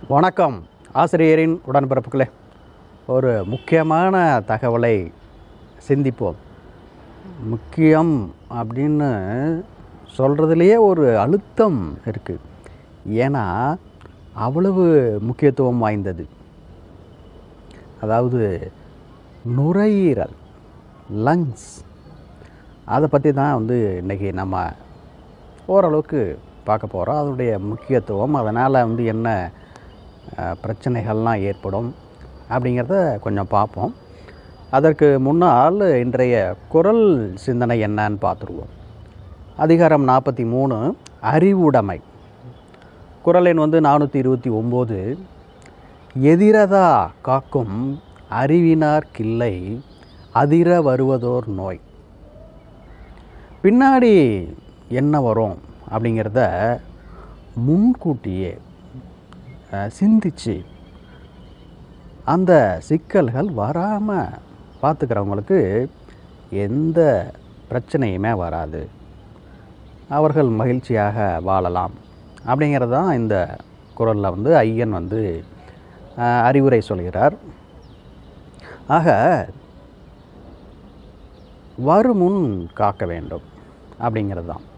வணக்கம் ஆசிரியரின் உடன்பிறப்புகளே. ஒரு முக்கியமான தகவலை சிந்திப்போம். முக்கியம் அப்படின்னு சொல்கிறதுலையே ஒரு அழுத்தம் இருக்குது. ஏன்னா அவ்வளவு முக்கியத்துவம் வாய்ந்தது. அதாவது நுரையீரல், லங்ஸ், அதை பற்றி தான் இன்றைக்கி நம்ம ஓரளவுக்கு பார்க்க போகிறோம். அதனுடைய முக்கியத்துவம், அதனால் என்ன பிரச்சனைகள்லாம் ஏற்படும் அப்படிங்கிறத கொஞ்சம் பார்ப்போம். அதற்கு முன்னால் இன்றைய குறள் சிந்தனை என்னன்னு பார்த்துருவோம். அதிகாரம் 43, அறிவுடைமை. குறள் எண் 429. எதிரதா காக்கும் அறிவினார் கிள்ளை அதிர வருவதோர் நோய். பின்னாடி என்ன வரும் அப்படிங்கிறத முன்கூட்டியே சிந்திச்சு அந்த சிக்கல்கள் வராமல் பார்த்துக்கிறவங்களுக்கு எந்த பிரச்சனையுமே வராது. அவர்கள் மகிழ்ச்சியாக வாழலாம் அப்படிங்கிறது தான் இந்த குறளில் ஐயன் அறிவுரை சொல்கிறார். ஆக வருமுன் காக்க வேண்டும் அப்படிங்கிறது தான்.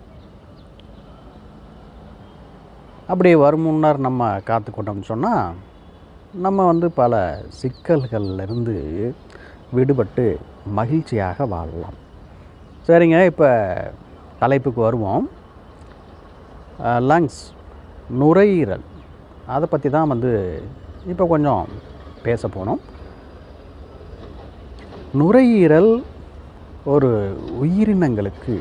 அப்படி வரும் முன்னர் நம்ம காத்துக்கொண்டோம்னு சொன்னால் நம்ம பல சிக்கல்கள்லேருந்து விடுபட்டு மகிழ்ச்சியாக வாழலாம். சரிங்க, இப்போ தலைப்புக்கு வருவோம். லங்ஸ், நுரையீரல், அதை பற்றி தான் இப்போ கொஞ்சம் பேச போனோம். நுரையீரல் ஒரு உயிரினங்களுக்கு,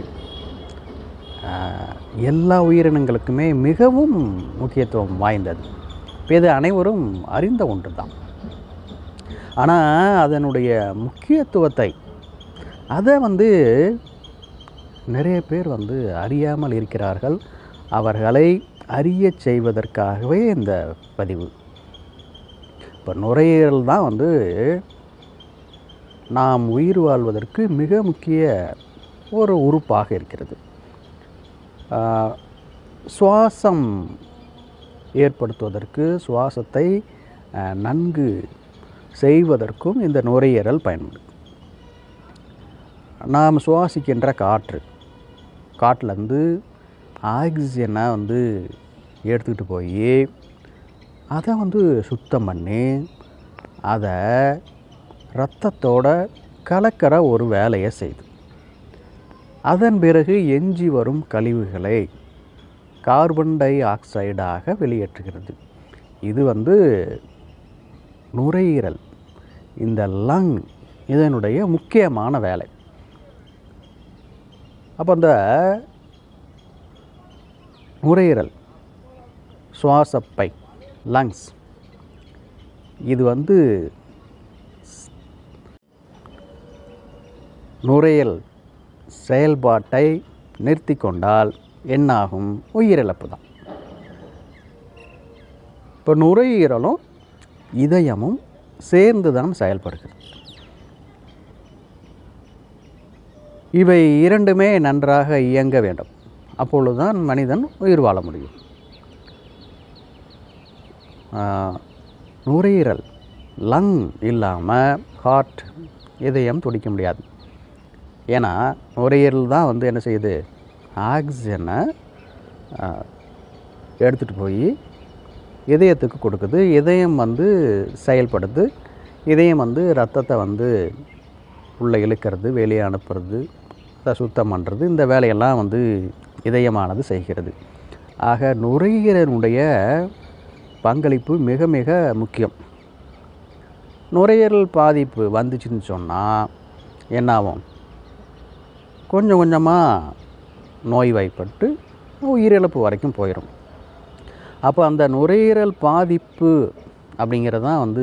எல்லா உயிரினங்களுக்குமே மிகவும் முக்கியத்துவம் வாய்ந்தது. இது அனைவரும் அறிந்த ஒன்று தான். ஆனால் அதனுடைய முக்கியத்துவத்தை அதை நிறைய பேர் அறியாமல் இருக்கிறார்கள். அவர்களை அறிய செய்வதற்காகவே இந்த பதிவு. இப்போ நுரையீரல் தான் நாம் உயிர் வாழ்வதற்கு மிக முக்கிய ஒரு உறுப்பாக இருக்கிறது. சுவாசம் ஏற்படுத்துவதற்கு, சுவாசத்தை நன்கு செய்வதற்கும் இந்த நுரையீரல் பயன்படும். நாம் சுவாசிக்கின்ற காட்டிலேருந்து ஆக்சிஜனை எடுத்துக்கிட்டு போய் அதை சுத்தம் பண்ணி அதை இரத்தத்தோட கலக்கிற ஒரு வேலையை செய்யுது. அதன் பிறகு எஞ்சி வரும் கழிவுகளை கார்பன் டை ஆக்சைடாக வெளியேற்றுகிறது. இது நுரையீரல், இந்த லங், இதனுடைய முக்கியமான வேலை. அப்போ அந்த நுரையீரல், சுவாசப்பை, லங்ஸ், இது நுரையீரல் செயல்பாட்டை நிறுத்தி கொண்டால் என்னாகும்? உயிரிழப்பு தான். இப்போ நுரையீரலும் இதயமும் சேர்ந்து தான் செயல்படுகிறது. இவை இரண்டுமே நன்றாக இயங்க வேண்டும். அப்பொழுதுதான் மனிதன் உயிர் வாழ முடியும். நுரையீரல், லங் இல்லாமல் ஹார்ட், இதயம் துடிக்க முடியாது. ஏன்னா நுரையீரல் தான் என்ன செய்யுது? ஆக்சிஜனை எடுத்துகிட்டு போய் இதயத்துக்கு கொடுக்குது. இதயம் செயல்படுது. இதயம் இரத்தத்தை உள்ளே இழுக்கிறது, வெளியே அனுப்புறது, அதை சுத்தம் பண்ணுறது, இந்த வேலையெல்லாம் இதயமானது செய்கிறது. ஆக நுரையீரலுடைய பங்களிப்பு மிக மிக முக்கியம். நுரையீரல் பாதிப்பு வந்துச்சுன்னு சொன்னால் என்னாகும்? கொஞ்சம் கொஞ்சமாக நோய்வாய்ப்பட்டு உயிரிழப்பு வரைக்கும் போயிடும். அப்போ அந்த நுரையீரல் பாதிப்பு அப்படிங்கிறது தான்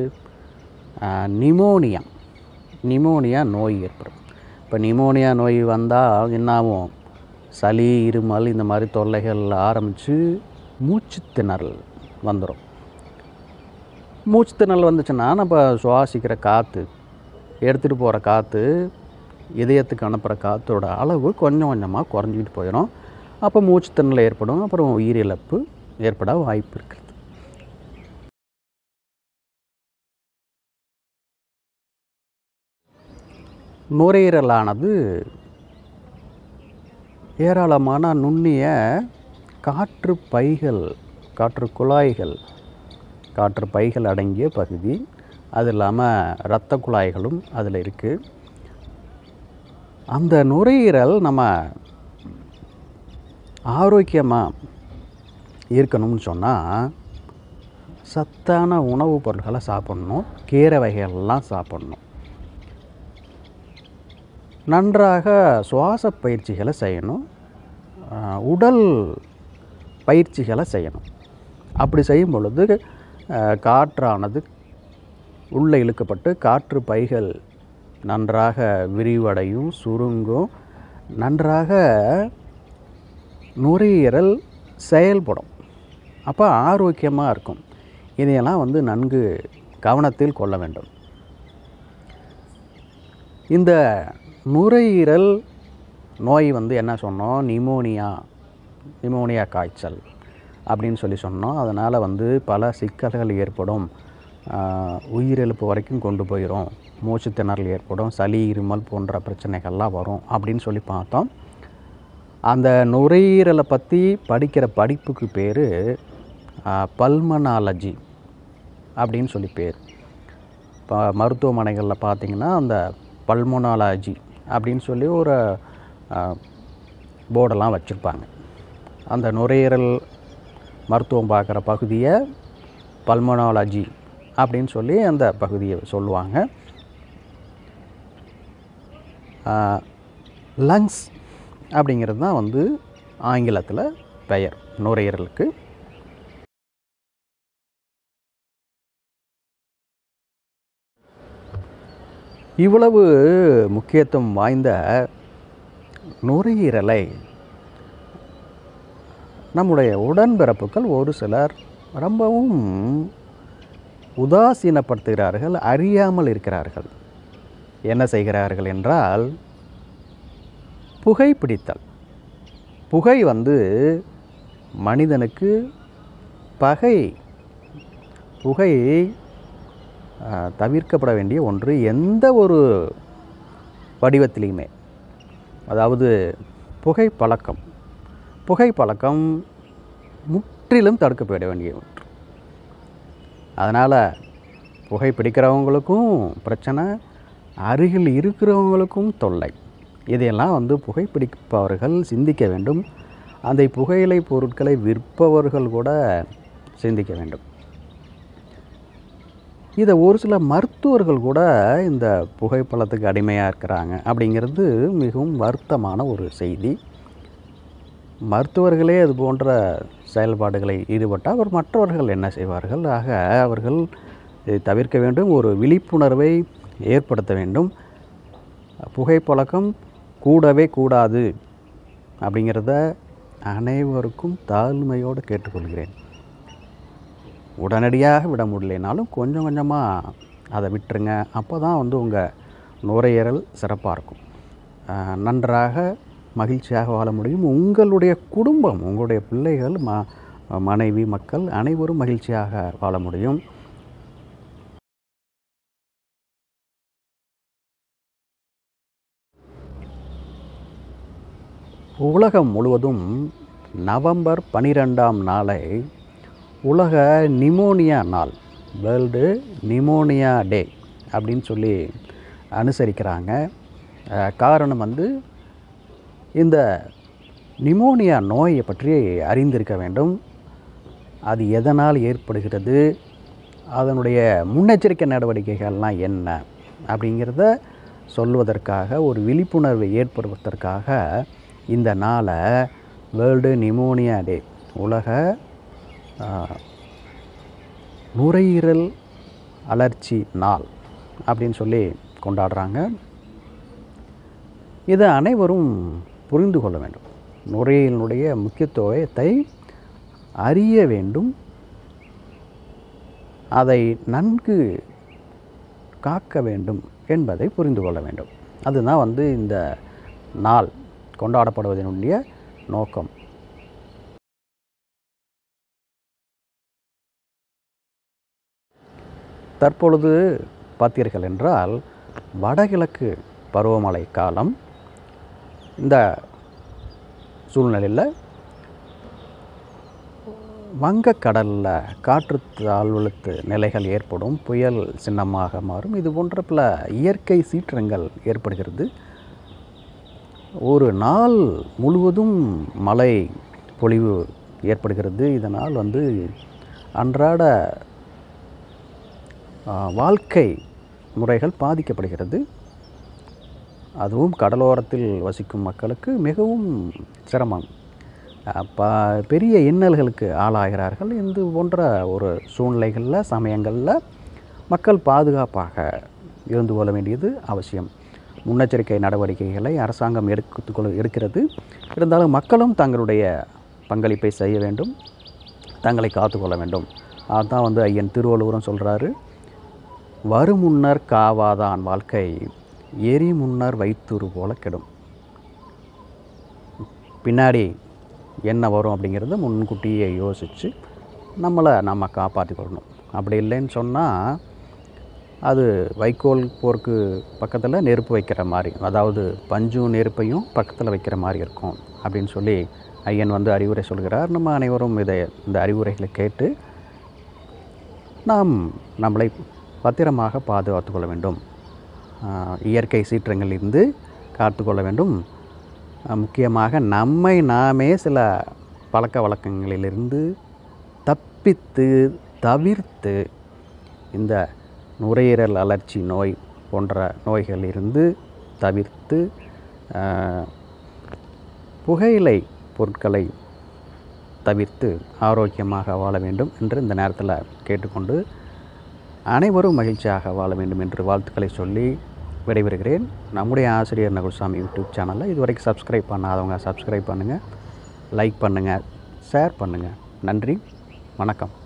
நிமோனியா நோய் ஏற்படும். இப்போ நிமோனியா நோய் வந்தால் என்னாகும்? சளி, இருமல், இந்த மாதிரி தொல்லைகள் ஆரம்பித்து மூச்சு திணறல் வந்துடும். மூச்சு திணறல் வந்துச்சுன்னா நம்ம சுவாசிக்கிற காற்று, எடுத்துகிட்டு போகிற காற்று, இதயத்துக்கு அனுப்புகிற காற்றோட அளவு கொஞ்சம் கொஞ்சமாக குறைஞ்சிக்கிட்டு போயிடும். அப்போ மூச்சு திணறல் ஏற்படும். அப்புறம் உயிரிழப்பு ஏற்பட வாய்ப்பு இருக்குது. நுரையீரலானது ஏராளமான நுண்ணிய காற்று பைகள், காற்று குழாய்கள், காற்று பைகள் அடங்கிய பகுதி. அது இல்லாமல் இரத்த குழாய்களும் அதில் இருக்குது. அந்த நுரையீரல் நம்ம ஆரோக்கியமாக இருக்கணும்னு சொன்னால் சத்தான உணவுப் பொருட்களை சாப்பிட்ணும், கீரை வகைகள்லாம் சாப்பிட்ணும், நன்றாக சுவாச பயிற்சிகளை செய்யணும், உடல் பயிற்சிகளை செய்யணும். அப்படி செய்யும் பொழுது காற்றானது உள்ளே இழுக்கப்பட்டு காற்று பைகள் நன்றாக விரிவடையும், சுருங்கும், நன்றாக நுரையீரல் செயல்படும். அப்போ ஆரோக்கியமாக இருக்கும். இதையெல்லாம் நன்கு கவனத்தில் கொள்ள வேண்டும். இந்த நுரையீரல் நோய் என்ன சொன்னோம்? நிமோனியா காய்ச்சல் அப்படின்னு சொன்னோம். அதனால் பல சிக்கல்கள் ஏற்படும், உயிரிழப்பு வரைக்கும் கொண்டு போயிடும், மூச்சு திணறல் ஏற்படும், சளி இருமல் போன்ற பிரச்சனைகள்லாம் வரும் அப்படின்னு பார்த்தோம். அந்த நுரையீரலை பற்றி படிக்கிற படிப்புக்கு பேர் பல்மனாலஜி அப்படின்னு பேர். இப்போ மருத்துவமனைகளில் பார்த்திங்கன்னா அந்த பல்மனாலஜி அப்படின்னு ஒரு போர்டெல்லாம் வச்சுருப்பாங்க. அந்த நுரையீரல் மருத்துவம் பார்க்குற பகுதியை பல்மனாலஜி அப்படின்னு அந்த பகுதியை சொல்லுவாங்க. லங்ஸ் அப்படிங்கிறது தான் ஆங்கிலத்தில் பெயர் நுரையீரலுக்கு. இவ்வளவு முக்கியத்துவம் வாய்ந்த நுரையீரலை நம்முடைய உடன்பிறப்புகள் ஒரு சிலர் ரொம்பவும் உதாசீனப்படுத்துகிறார்கள், அறியாமல் இருக்கிறார்கள். என்ன செய்கிறார்கள் என்றால், புகைப்பிடித்தல். புகை மனிதனுக்கு பகை. புகை தவிர்க்கப்பட வேண்டிய ஒன்று எந்த ஒரு வடிவத்திலையுமே. அதாவது புகைப்பழக்கம் முற்றிலும் தடுக்கப்பட வேண்டிய ஒன்று. அதனால் புகைப்பிடிக்கிறவங்களுக்கும் பிரச்சனை, அருகில் இருக்கிறவங்களுக்கும் தொல்லை. இதையெல்லாம் புகைப்பிடிப்பவர்கள் சிந்திக்க வேண்டும். அந்த புகையிலை பொருட்களை விற்பவர்கள் கூட சிந்திக்க வேண்டும். இதை ஒரு சில மருத்துவர்கள் கூட இந்த புகைப்பழத்துக்கு அடிமையாக இருக்கிறாங்க அப்படிங்கிறது மிகவும் வருத்தமான ஒரு செய்தி. மருத்துவர்களே அது போன்ற செயல்பாடுகளை ஈடுபட்டால் அவர் மற்றவர்கள் என்ன செய்வார்கள்? ஆக அவர்கள் இதை தவிர்க்க வேண்டும், ஒரு விழிப்புணர்வை ஏற்படுத்த வேண்டும். புகைப்பழக்கம் கூடவே கூடாது அப்படிங்கிறத அனைவருக்கும் தாழ்மையோடு கேட்டுக்கொள்கிறேன். உடனடியாக விட முடியலைனாலும் கொஞ்சம் கொஞ்சமாக அதை விட்டுருங்க. அப்போ தான் உங்கள் நுரையீரல் சிறப்பாக இருக்கும், நன்றாக மகிழ்ச்சியாக வாழ முடியும். உங்களுடைய குடும்பம், உங்களுடைய பிள்ளைகள், மனைவி, மக்கள் அனைவரும் மகிழ்ச்சியாக வாழ முடியும். உலகம் முழுவதும் நவம்பர் 12ஆம் நாளை உலக நிமோனியா நாள், வேர்ல்டு நிமோனியா டே அப்படின்னு அனுசரிக்கிறாங்க. காரணம் இந்த நிமோனியா நோயை பற்றி அறிந்திருக்க வேண்டும். அது எதனால் ஏற்படுகிறது, அதனுடைய முன்னெச்சரிக்கை நடவடிக்கைகள்லாம் என்ன அப்படிங்கிறத சொல்வதற்காக, ஒரு விழிப்புணர்வை ஏற்படுத்துவதற்காக இந்த நாளை வேர்ல்டு நிமோனியா டே, உலக நுரையீரல் அலர்ச்சி நாள் அப்படின்னு கொண்டாடுறாங்க. இதை அனைவரும் புரிந்து கொள்ள வேண்டும். நுரையீரலுடைய முக்கியத்துவத்தை அறிய வேண்டும், அதை நன்கு காக்க வேண்டும் என்பதை புரிந்து கொள்ள வேண்டும். அதுதான் இந்த நாள் கொண்டாடப்படுவதனுடைய நோக்கம். தற்பொழுது பார்த்தீர்கள் என்றால் வடகிழக்கு பருவமழை காலம். இந்த சூழ்நிலையில் வங்கக்கடலில் காற்று தாழ்வழுத்த நிலைகள் ஏற்படும், புயல் சின்னமாக மாறும். இது போன்ற பல இயற்கை சீற்றங்கள் ஏற்படுகிறது. ஒரு நாள் முழுவதும் மழை பொழிவு ஏற்படுகிறது. இதனால் அன்றாட வாழ்க்கை முறைகள் பாதிக்கப்படுகிறது. அதுவும் கடலோரத்தில் வசிக்கும் மக்களுக்கு மிகவும் சிரமம், பெரிய இன்னல்களுக்கு ஆளாகிறார்கள். இது போன்ற ஒரு சூழ்நிலைகளில் சமயங்களில் மக்கள் பாதுகாப்பாக இருந்து கொள்ள வேண்டியது அவசியம். முன்னெச்சரிக்கை நடவடிக்கைகளை அரசாங்கம் எடுக்கிறது. இருந்தாலும் மக்களும் தங்களுடைய பங்களிப்பை செய்ய வேண்டும், தங்களை காத்துக்கொள்ள வேண்டும். அதுதான் ஐயன் திருவள்ளுவரும் சொல்கிறாரு, வருமுன்னர் காவாதான் வாழ்க்கை எரி முன்னர் வைத்தூறு போல கெடும். பின்னாடி என்ன வரும் அப்படிங்கிறத முன்கூட்டியே யோசித்து நம்ம காப்பாற்றி கொள்ளணும். அப்படி இல்லைன்னு சொன்னால் அது வைக்கோல் போருக்கு பக்கத்தில் நெருப்பு வைக்கிற மாதிரி, அதாவது பஞ்சும் நெருப்பையும் பக்கத்தில் வைக்கிற மாதிரி இருக்கும் அப்படின்னு சொல்லி ஐயன் அறிவுரை சொல்கிறார். நம்ம அனைவரும் இந்த அறிவுரைகளை கேட்டு நாம் நம்மளை பத்திரமாக பாதுகாத்து கொள்ள வேண்டும், இயற்கை சீற்றங்களிலிருந்து காத்துக்கொள்ள வேண்டும். முக்கியமாக நம்மை நாமே சில பழக்க வழக்கங்களிலிருந்து தவிர்த்து இந்த நுரையீரல் அழற்சி நோய் போன்ற நோய்களிலிருந்து தவிர்த்து புகையிலை பொருட்களை தவிர்த்து ஆரோக்கியமாக வாழ வேண்டும் என்று இந்த நேரத்தில் கேட்டுக்கொண்டு அனைவரும் மகிழ்ச்சியாக வாழ வேண்டும் என்று வாழ்த்துக்களை சொல்லி விடைபெறுகிறேன். நம்முடைய ஆசிரியர் நகுல்சாமி யூடியூப் சேனலில் இதுவரைக்கும் சப்ஸ்கிரைப் பண்ணாதவங்க சப்ஸ்கிரைப் பண்ணுங்கள், லைக் பண்ணுங்கள், ஷேர் பண்ணுங்கள். நன்றி, வணக்கம்.